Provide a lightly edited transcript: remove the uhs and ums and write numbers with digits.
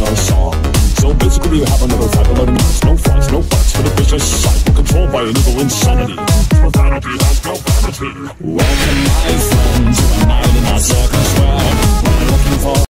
our song. So basically you have another 5 to 11 minutes. No fronts, no buts for the vicious cycle controlled by an evil insanity. Profanity has no vanity. Welcome my friend to a night in our circus. Well, what I'm looking for